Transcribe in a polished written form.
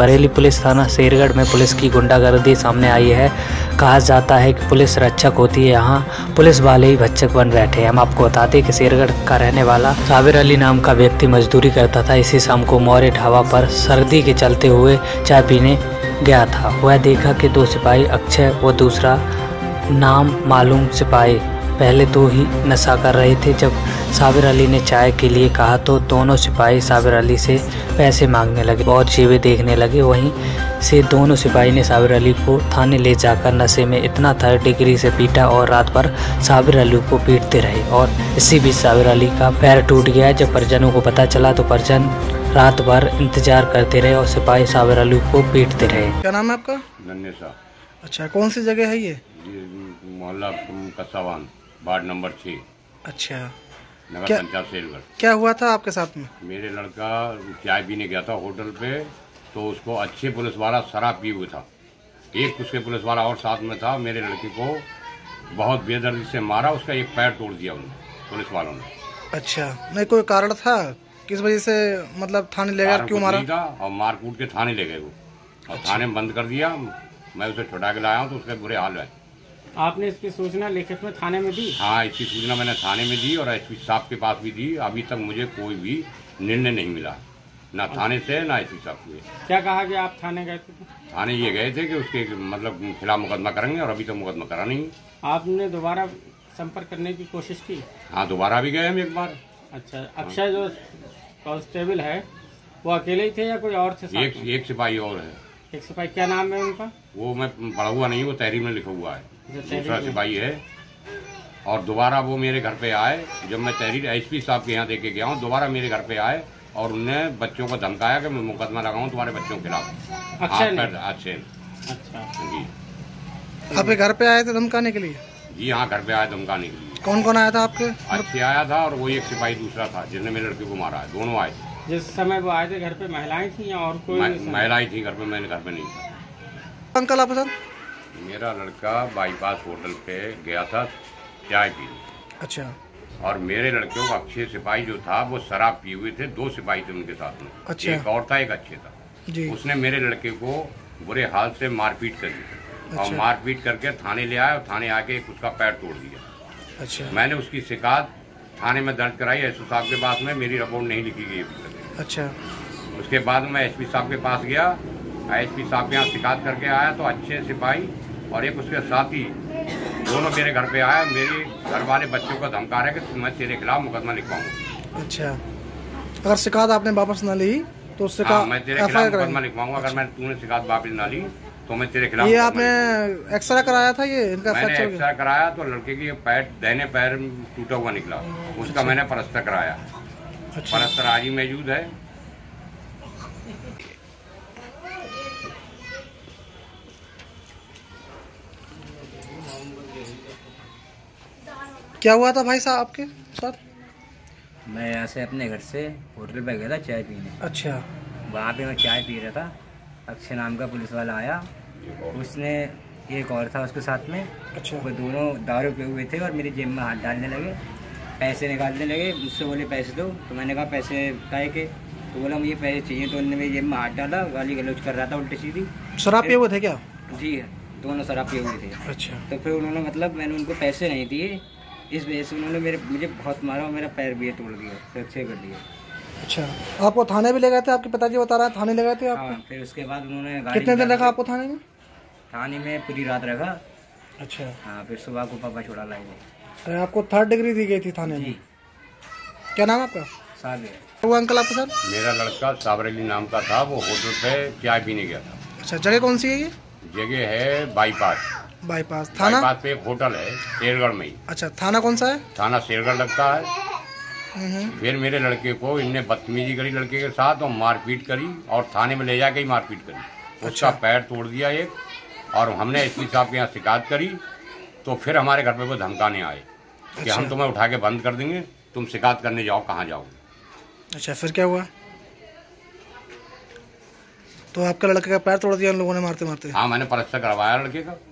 Bareilly police थाना शेरगढ़ में police की गुंडागर्दी सामने आई है। कहा जाता है कि पुलिस रक्षक होती है, यहाँ पुलिस वाले ही भक्षक बन बैठे हैं। हम आपको बताते हैं कि शेरगढ़ का रहने वाला साबिर अली नाम का व्यक्ति मजदूरी करता था। इसी शाम को मौर्य ढाबा पर सर्दी के चलते हुए चाय पीने गया था। वह देखा कि दो सिपाही अक्षय व दूसरा नाम मालूम सिपाही पहले तो ही नशा कर रहे थे। जब साबिर अली ने चाय के लिए कहा तो दोनों सिपाही साबिर अली से पैसे मांगने लगे और चीज़ें देखने लगे। वहीं से दोनों सिपाही ने साबिर अली को थाने ले जाकर नशे में इतना 3rd डिग्री से पीटा और रात भर साबिर अली को पीटते रहे और इसी बीच साबिर अली का पैर टूट गया। जब परिजनों को पता चला तो परिजन रात भर इंतजार करते रहे और सिपाही साबिर अली को पीटते रहे। क्या नाम है आपका? नन्हे साहब। अच्छा, कौन सी जगह है ये? मोहल्ला कस्सावान, वार्ड नंबर 6। अच्छा, नगर पंचायत शेरगढ़। क्या हुआ था आपके साथ में? मेरे लड़का चाय पीने गया था होटल पे, तो उसको अच्छे पुलिस वाला शराब पिए हुए था। एक उसके पुलिस वाला और साथ में था। मेरे लड़के को बहुत बेदर्दी से मारा, उसका एक पैर तोड़ दिया उन्होंने, पुलिस वालों ने। अच्छा, नहीं कोई कारण था किस वजह से मतलब थाने ले गया, क्यों मारा था? और मार कूट के थाने ले गए वो, और थाने में बंद कर दिया। मैं उसे छुड़ा के लाया हूँ तो उसके बुरे हाल है। आपने इसकी सूचना लिखित में थाने में दी? हाँ, इसकी सूचना मैंने थाने में दी और एसपी साहब के पास भी दी। अभी तक मुझे कोई भी निर्णय नहीं मिला, ना थाने से ना एसपी साहब से। क्या कहा कि आप थाने गए थे? थाने ये गए थे कि उसके मतलब खिलाफ मुकदमा करेंगे और अभी तक मुकदमा करा नहीं। आपने दोबारा संपर्क करने की कोशिश की? हाँ, दोबारा भी गए हम एक बार। अच्छा, अक्षय जो कांस्टेबल है वो अकेले ही थे या कोई और थे? एक सिपाही और है। एक सिपाही, क्या नाम है उनका? वो मैं पढ़ा हुआ नहीं, वो तहरीर में लिखा हुआ है। दूसरा सिपाही है। और दोबारा वो मेरे घर पे आए, जब मैं तहरीर एसपी साहब के यहाँ दे के गया हूँ, दोबारा मेरे घर पे आए और उन्होंने बच्चों को धमकाया कि मैं मुकदमा लगाऊं तुम्हारे बच्चों के खिलाफ। अच्छे। अच्छा जी। आपके घर पे आए थे धमकाने के लिए? जी हाँ, घर पे आए धमकाने के लिए। कौन कौन आया था आपके? अच्छे आया था और वो एक सिपाही दूसरा था जिसने मेरे लड़के को मारा है। दोनों आए थे। जिस समय वो आए थे घर पे महिलाएं थी या और कोई? महिलाएं थी घर पे, मैंने घर पे नहीं था। अंकल आप बता। मेरा लड़का बाईपास होटल पे गया था चाय पीने। अच्छा। और मेरे लड़के को अक्षय सिपाही जो था वो शराब पिए हुए थे। 2 सिपाही थे उनके साथ में। अच्छा। एक और था, एक अच्छे था जी। उसने मेरे लड़के को बुरे हाल से मारपीट करी। अच्छा। और मारपीट करके थाने ले आया और थाने आके उसका पैर तोड़ दिया। अच्छा। मैंने उसकी शिकायत थाने में दर्ज कराई एसपी साहब के पास में, मेरी रिपोर्ट नहीं लिखी गई अभी तक। अच्छा। उसके बाद मैं एसपी साहब के पास गया, एसपी साहब के यहाँ शिकायत करके आया तो अच्छे सिपाही और एक उसके साथी दोनों मेरे घर पे आया। मेरे घर वाले बच्चों को धमका रहे कि मैं तेरे खिलाफ मुकदमा लिखवाऊंगा। अच्छा, अगर शिकायत आपने वापस न ली तो उससे मैं तेरे खिलाफ मुकदमा लिखवाऊंगा। अगर तूने शिकायत वापस ना ली तो मैं तेरे खिलाफ। ये आपने एक्सरे कराया था? ये इनका मैंने एक्सरे कराया तो लड़के की पैर, दाहिने पैर टूटा हुआ निकला। उसका अच्छा। मैंने प्लास्टर कराया। अच्छा। प्लास्टर आज ही मौजूद है। क्या हुआ था भाई साहब आपके साथ? मैं यहाँ से अपने घर से होटल पे गया था चाय पीने। अच्छा। वहाँ पे मैं चाय पी रहा था। अक्षय नाम का पुलिस वाला आया, उसने एक और था उसके साथ में। अच्छा। वो दोनों दारू पे हुए थे और मेरी जेब में हाथ डालने लगे, पैसे निकालने लगे। मुझसे बोले पैसे दो, तो मैंने कहा पैसे काहे के? तो बोला मुझे पैसे चाहिए। तो उन्होंने मेरी जेब में हाथ डाला, गाली गलौज कर रहा था उल्टी सीधी। शराब पिए हुए थे क्या? जी, दोनों शराब पिए हुए थे। अच्छा। तो फिर उन्होंने मतलब मैंने उनको पैसे नहीं दिए, इस वजह से उन्होंने मुझे बहुत मारा और मेरा पैर भी तोड़ दिया, फ्रैक्चर कर दिया। अच्छा, आपको थाने भी ले गए थे? आपके पिताजी बता रहा है थाने ले गए थे आपको? हाँ, फिर उसके बाद उन्होंने कितने दिन रखा आपको थाने में? थाने में पूरी रात रखा। अच्छा। हाँ, फिर सुबह को पापा छोड़ा लाए। आपको 3rd डिग्री दी गई थी थाने में? क्या नाम आपका? साबिर। वो अंकल आपके साथ? मेरा लड़का साबिर अली नाम का था, वो होटल पे चाय पीने गया था। अच्छा, जगह कौन सी है ये? जगह है बाईपास। बाईपास थाना? बाईपास पे एक होटल है शेरगढ़ में ही। अच्छा, थाना कौन सा है? थाना शेरगढ़ लगता है। फिर मेरे लड़के को इनने बदतमीजी करी लड़के के साथ और मारपीट करी और थाने में ले जाके ही मारपीट करी। अच्छा। उसका पैर तोड़ दिया एक। और हमने एसपी साहब के यहाँ शिकायत करी तो फिर हमारे घर पे वो धमकाने आए कि हम तुम्हें उठा के बंद कर देंगे, तुम शिकायत करने जाओ, कहाँ जाओ। अच्छा, फिर क्या हुआ? तो आपका लड़के का पैर तोड़ दिया उन लोगों ने मारते मारते? हाँ, मैंने प्लास्टर करवाया लड़के का।